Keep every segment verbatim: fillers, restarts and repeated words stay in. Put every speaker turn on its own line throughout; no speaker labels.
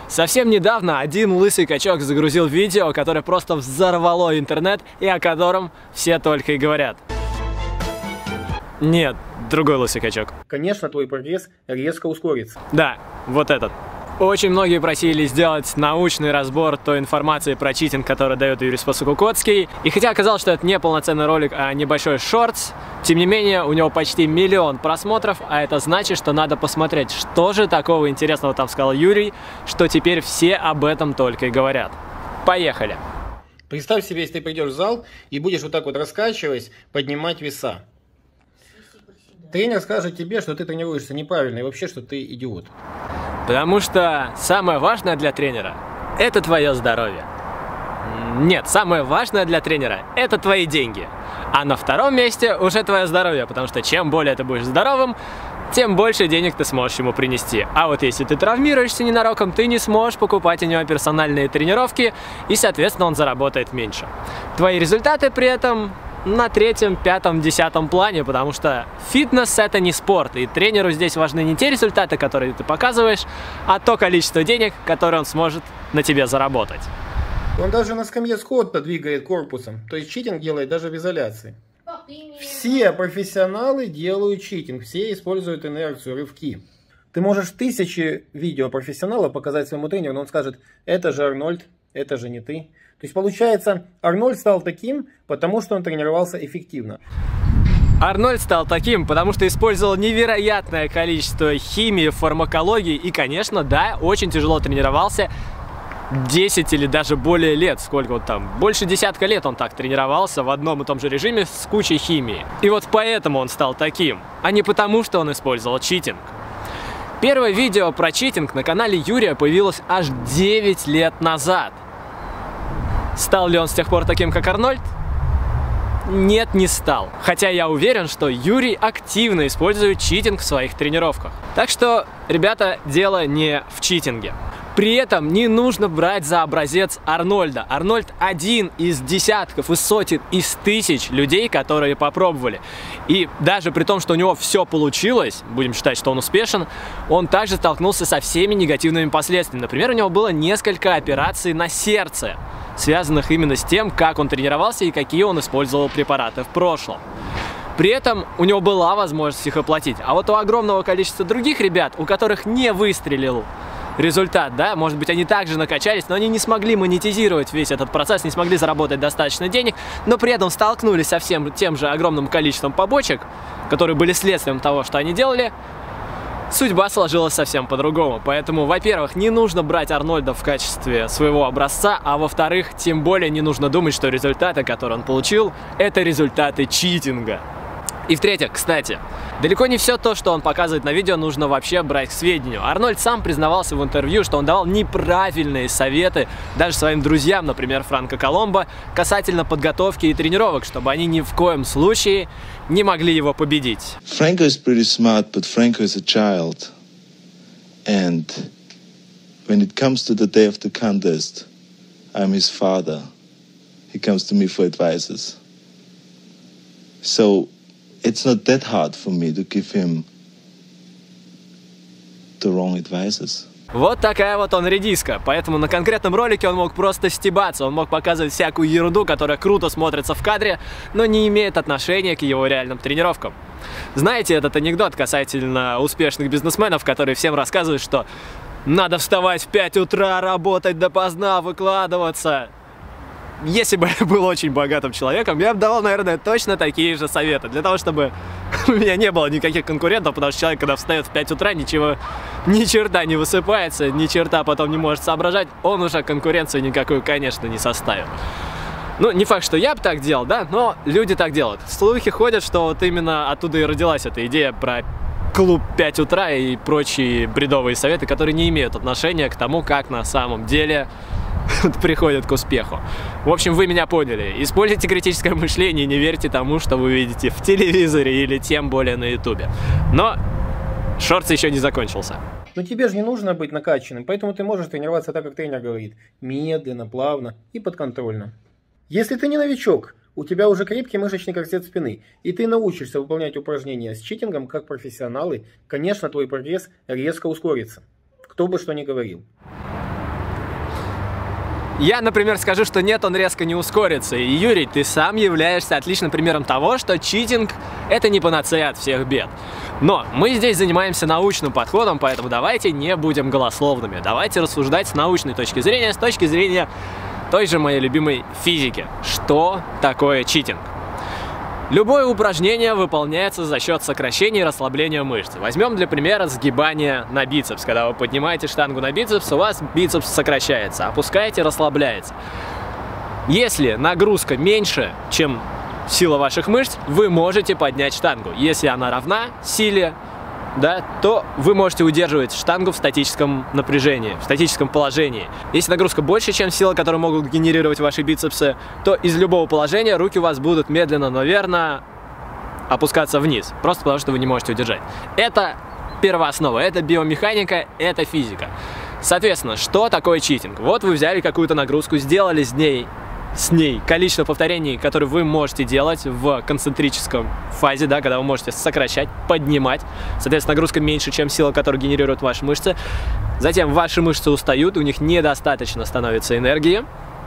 Совсем недавно один лысый качок загрузил видео, которое просто взорвало интернет и о котором все только и говорят. Нет, другой лысый качок.
Конечно, твой прогресс резко ускорится.
Да, вот этот. Очень многие просили сделать научный разбор той информации про читинг, который дает Юрий Спасо-Кукоцкий. И хотя оказалось, что это не полноценный ролик, а небольшой шортс, тем не менее у него почти миллион просмотров, а это значит, что надо посмотреть, что же такого интересного там сказал Юрий, что теперь все об этом только и говорят. Поехали!
Представь себе, если ты придешь в зал и будешь вот так вот раскачиваясь, поднимать веса. Тренер скажет тебе, что ты тренируешься неправильно и вообще, что ты идиот.
Потому что самое важное для тренера – это твое здоровье. Нет, самое важное для тренера – это твои деньги. А на втором месте уже твое здоровье, потому что чем более ты будешь здоровым, тем больше денег ты сможешь ему принести. А вот если ты травмируешься ненароком, ты не сможешь покупать у него персональные тренировки, и, соответственно, он заработает меньше. Твои результаты при этом на третьем, пятом, десятом плане, потому что фитнес — это не спорт, и тренеру здесь важны не те результаты, которые ты показываешь, а то количество денег, которое он сможет на тебе заработать.
Он даже на скамье Скотта двигает корпусом, то есть читинг делает даже в изоляции. Все профессионалы делают читинг, все используют инерцию, рывки. Ты можешь тысячи видео профессионала показать своему тренеру, но он скажет: это же Арнольд, это же не ты. То есть получается, Арнольд стал таким, потому что он тренировался эффективно.
Арнольд стал таким, потому что использовал невероятное количество химии, фармакологии и, конечно, да, очень тяжело тренировался десять или даже более лет, сколько вот там, больше десятка лет он так тренировался в одном и том же режиме с кучей химии. И вот поэтому он стал таким, а не потому, что он использовал читинг. Первое видео про читинг на канале Юрия появилось аж девять лет назад. Стал ли он с тех пор таким, как Арнольд? Нет, не стал. Хотя я уверен, что Юрий активно использует читинг в своих тренировках. Так что, ребята, дело не в читинге. При этом не нужно брать за образец Арнольда. Арнольд один из десятков, из сотен, из тысяч людей, которые попробовали. И даже при том, что у него все получилось, будем считать, что он успешен, он также столкнулся со всеми негативными последствиями. Например, у него было несколько операций на сердце, связанных именно с тем, как он тренировался и какие он использовал препараты в прошлом. При этом у него была возможность их оплатить. А вот у огромного количества других ребят, у которых не выстрелил результат, да, может быть, они также накачались, но они не смогли монетизировать весь этот процесс, не смогли заработать достаточно денег, но при этом столкнулись со всем тем же огромным количеством побочек, которые были следствием того, что они делали. Судьба сложилась совсем по-другому. Поэтому, во-первых, не нужно брать Арнольда в качестве своего образца, а во-вторых, тем более не нужно думать, что результаты, которые он получил, это результаты читинга. И в-третьих, кстати, далеко не все то, что он показывает на видео, нужно вообще брать к сведению. Арнольд сам признавался в интервью, что он давал неправильные советы даже своим друзьям, например, Франко Коломбо, касательно подготовки и тренировок, чтобы они ни в коем случае не могли его победить.
Franco is pretty smart, but Franco is a child. And when it comes to the day of the contest, I'm his father. He comes to me for advices. So it's not that hard for me to give him the wrong advices.
Вот такая вот он редиска, поэтому на конкретном ролике он мог просто стебаться, он мог показывать всякую ерунду, которая круто смотрится в кадре, но не имеет отношения к его реальным тренировкам. Знаете этот анекдот касательно успешных бизнесменов, которые всем рассказывают, что надо вставать в пять утра, работать допоздна, выкладываться. Если бы я был очень богатым человеком, я бы давал, наверное, точно такие же советы. Для того, чтобы у меня не было никаких конкурентов, потому что человек, когда встает в пять утра, ничего, ни черта не высыпается, ни черта потом не может соображать, он уже конкуренцию никакую, конечно, не составит. Ну, не факт, что я бы так делал, да, но люди так делают. Слухи ходят, что вот именно оттуда и родилась эта идея про клуб пять утра и прочие бредовые советы, которые не имеют отношения к тому, как на самом деле приходят к успеху. В общем, вы меня поняли. Используйте критическое мышление и не верьте тому, что вы видите в телевизоре или тем более на ютубе. Но шортс еще не закончился.
Но тебе же не нужно быть накачанным, поэтому ты можешь тренироваться так, как тренер говорит. Медленно, плавно и подконтрольно. Если ты не новичок, у тебя уже крепкий мышечный корсет спины, и ты научишься выполнять упражнения с читингом как профессионалы, конечно, твой прогресс резко ускорится. Кто бы что ни говорил.
Я, например, скажу, что нет, он резко не ускорится. И, Юрий, ты сам являешься отличным примером того, что читинг – это не панацея от всех бед. Но мы здесь занимаемся научным подходом, поэтому давайте не будем голословными. Давайте рассуждать с научной точки зрения, с точки зрения той же моей любимой физики. Что такое читинг? Любое упражнение выполняется за счет сокращения и расслабления мышц. Возьмем для примера сгибание на бицепс. Когда вы поднимаете штангу на бицепс, у вас бицепс сокращается, опускаете, расслабляется. Если нагрузка меньше, чем сила ваших мышц, вы можете поднять штангу. Если она равна силе, да, то вы можете удерживать штангу в статическом напряжении, в статическом положении. Если нагрузка больше, чем сила, которую могут генерировать ваши бицепсы, то из любого положения руки у вас будут медленно, но верно опускаться вниз, просто потому что вы не можете удержать. Это первооснова, это биомеханика, это физика. Соответственно, что такое читинг? Вот вы взяли какую-то нагрузку, сделали с ней с ней количество повторений, которые вы можете делать в концентрическом фазе, да, когда вы можете сокращать, поднимать. Соответственно, нагрузка меньше, чем сила, которую генерируют ваши мышцы. Затем ваши мышцы устают, у них недостаточно становится энергии,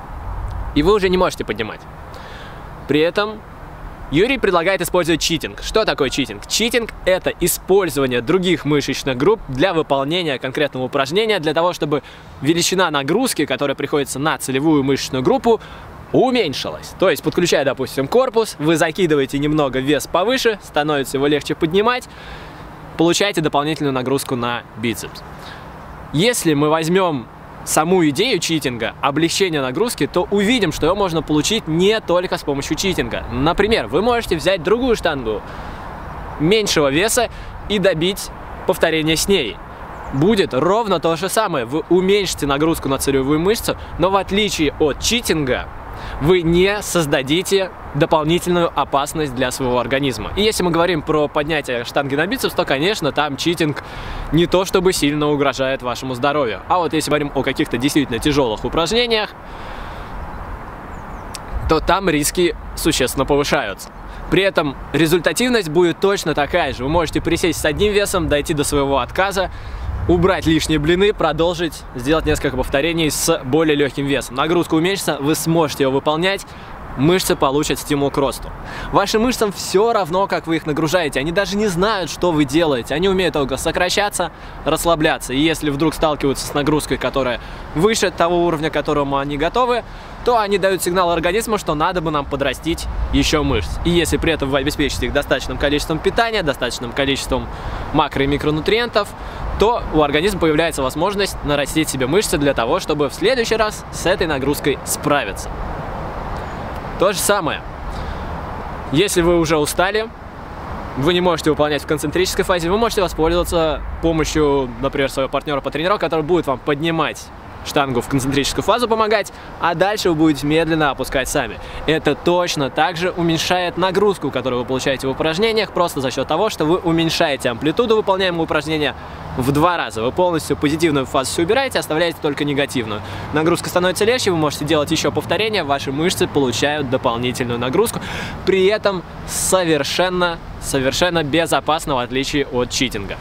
и вы уже не можете поднимать. При этом Юрий предлагает использовать читинг. Что такое читинг? Читинг – это использование других мышечных групп для выполнения конкретного упражнения, для того, чтобы величина нагрузки, которая приходится на целевую мышечную группу, уменьшилась. То есть, подключая, допустим, корпус, вы закидываете немного вес повыше, становится его легче поднимать, получаете дополнительную нагрузку на бицепс. Если мы возьмем саму идею читинга, облегчение нагрузки, то увидим, что ее можно получить не только с помощью читинга. Например, вы можете взять другую штангу меньшего веса и добить повторение с ней. Будет ровно то же самое. Вы уменьшите нагрузку на целевую мышцу, но в отличие от читинга, вы не создадите дополнительную опасность для своего организма. И если мы говорим про поднятие штанги на бицепс, то, конечно, там читинг не то чтобы сильно угрожает вашему здоровью. А вот если говорим о каких-то действительно тяжелых упражнениях, то там риски существенно повышаются. При этом результативность будет точно такая же. Вы можете присесть с одним весом, дойти до своего отказа, убрать лишние блины, продолжить, сделать несколько повторений с более легким весом. Нагрузка уменьшится, вы сможете ее выполнять, мышцы получат стимул к росту. Вашим мышцам все равно, как вы их нагружаете. Они даже не знают, что вы делаете. Они умеют только сокращаться, расслабляться. И если вдруг сталкиваются с нагрузкой, которая выше того уровня, к которому они готовы, то они дают сигнал организму, что надо бы нам подрастить еще мышц. И если при этом вы обеспечите их достаточным количеством питания, достаточным количеством макро- и микронутриентов, то у организма появляется возможность нарастить себе мышцы для того, чтобы в следующий раз с этой нагрузкой справиться. То же самое. Если вы уже устали, вы не можете выполнять в концентрической фазе, вы можете воспользоваться помощью, например, своего партнера по тренировке, который будет вам поднимать штангу в концентрическую фазу, помогать, а дальше вы будете медленно опускать сами. Это точно так же уменьшает нагрузку, которую вы получаете в упражнениях, просто за счет того, что вы уменьшаете амплитуду выполняемого упражнения в два раза. Вы полностью позитивную фазу все убираете, оставляете только негативную. Нагрузка становится легче, вы можете делать еще повторения, ваши мышцы получают дополнительную нагрузку, при этом совершенно, совершенно безопасно, в отличие от читинга.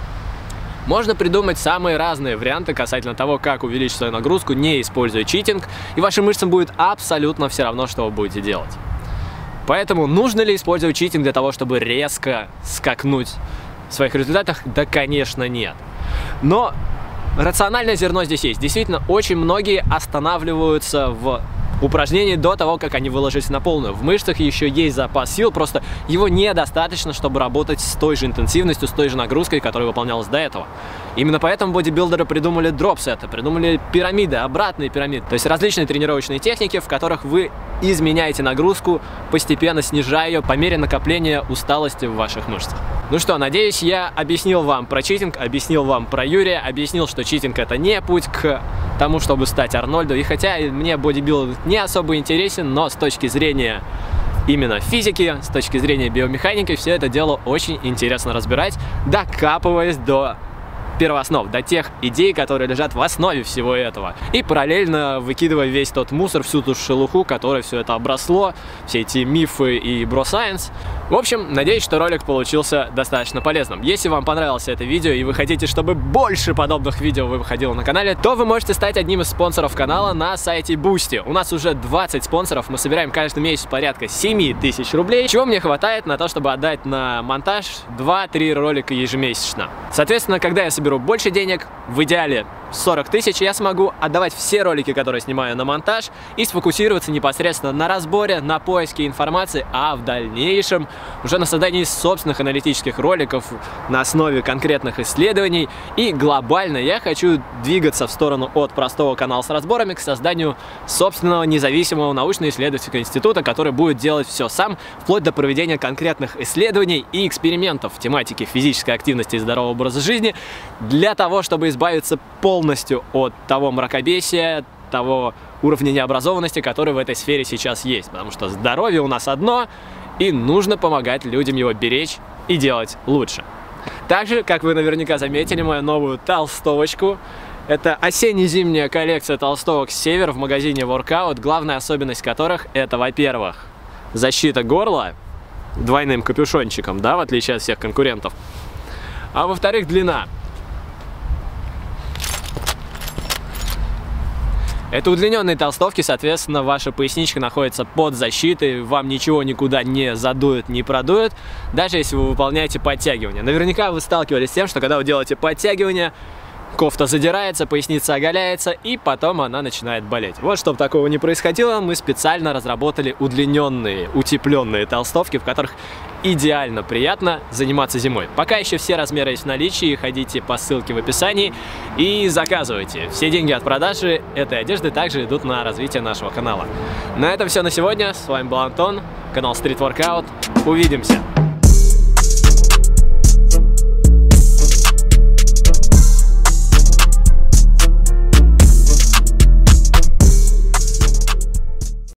Можно придумать самые разные варианты касательно того, как увеличить свою нагрузку, не используя читинг, и вашим мышцам будет абсолютно все равно, что вы будете делать. Поэтому нужно ли использовать читинг для того, чтобы резко скакнуть в своих результатах? Да, конечно, нет. Но рациональное зерно здесь есть. Действительно, очень многие останавливаются в упражнений до того, как они выложились на полную. В мышцах еще есть запас сил, просто его недостаточно, чтобы работать с той же интенсивностью, с той же нагрузкой, которая выполнялась до этого. Именно поэтому бодибилдеры придумали дропсеты, придумали пирамиды, обратные пирамиды. То есть различные тренировочные техники, в которых вы изменяете нагрузку, постепенно снижая ее по мере накопления усталости в ваших мышцах. Ну что, надеюсь, я объяснил вам про читинг, объяснил вам про Юрия, объяснил, что читинг — это не путь к тому, чтобы стать Арнольду. И хотя мне бодибилдинг не особо интересен, но с точки зрения именно физики, с точки зрения биомеханики, все это дело очень интересно разбирать, докапываясь до первооснов, до тех идей, которые лежат в основе всего этого. И параллельно выкидывая весь тот мусор, всю ту шелуху, которой все это обросло, все эти мифы и бро-сайенс. В общем, надеюсь, что ролик получился достаточно полезным. Если вам понравилось это видео и вы хотите, чтобы больше подобных видео выходило на канале, то вы можете стать одним из спонсоров канала на сайте Boosty. У нас уже двадцать спонсоров, мы собираем каждый месяц порядка семи тысяч рублей, чего мне хватает на то, чтобы отдать на монтаж два-три ролика ежемесячно. Соответственно, когда я соберу больше денег, в идеале сорок тысяч, я смогу отдавать все ролики, которые снимаю, на монтаж и сфокусироваться непосредственно на разборе, на поиске информации, а в дальнейшем уже на создании собственных аналитических роликов на основе конкретных исследований. И глобально я хочу двигаться в сторону от простого канала с разборами к созданию собственного независимого научно-исследовательского института, который будет делать все сам, вплоть до проведения конкретных исследований и экспериментов в тематике физической активности и здорового образа жизни, для того, чтобы избавиться полностью от того мракобесия, того уровня необразованности, который в этой сфере сейчас есть. Потому что здоровье у нас одно, и нужно помогать людям его беречь и делать лучше. Также, как вы наверняка заметили, мою новую толстовочку. Это осенне-зимняя коллекция толстовок «Север» в магазине Workout, главная особенность которых это, во-первых, защита горла двойным капюшончиком, да, в отличие от всех конкурентов. А во-вторых, длина. Это удлиненные толстовки, соответственно, ваша поясничка находится под защитой, вам ничего никуда не задует, не продует, даже если вы выполняете подтягивания. Наверняка вы сталкивались с тем, что когда вы делаете подтягивания, кофта задирается, поясница оголяется, и потом она начинает болеть. Вот, чтобы такого не происходило, мы специально разработали удлиненные, утепленные толстовки, в которых идеально приятно заниматься зимой. Пока еще все размеры есть в наличии, ходите по ссылке в описании и заказывайте. Все деньги от продажи этой одежды также идут на развитие нашего канала. На этом все на сегодня. С вами был Антон, канал Street Workout. Увидимся!